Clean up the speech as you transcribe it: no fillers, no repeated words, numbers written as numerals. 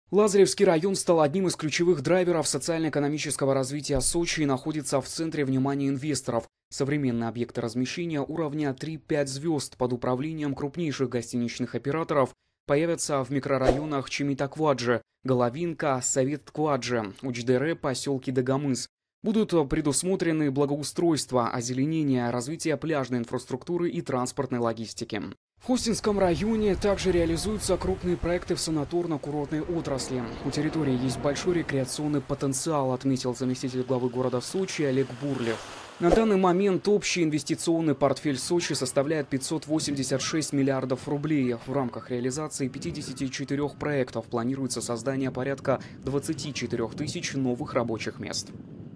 Лазаревский район стал одним из ключевых драйверов социально-экономического развития Сочи и находится в центре внимания инвесторов. Современные объекты размещения уровня 3-5 звезд под управлением крупнейших гостиничных операторов появятся в микрорайонах Чимитакваджи, Головинка, Совет-Кваджи, Учдере, поселке Дагомыс. Будут предусмотрены благоустройство, озеленение, развитие пляжной инфраструктуры и транспортной логистики. В Хостинском районе также реализуются крупные проекты в санаторно-курортной отрасли. У территории есть большой рекреационный потенциал, отметил заместитель главы города Сочи Олег Бурлев. На данный момент общий инвестиционный портфель Сочи составляет 586 миллиардов рублей. В рамках реализации 54 проектов планируется создание порядка 24 тысяч новых рабочих мест.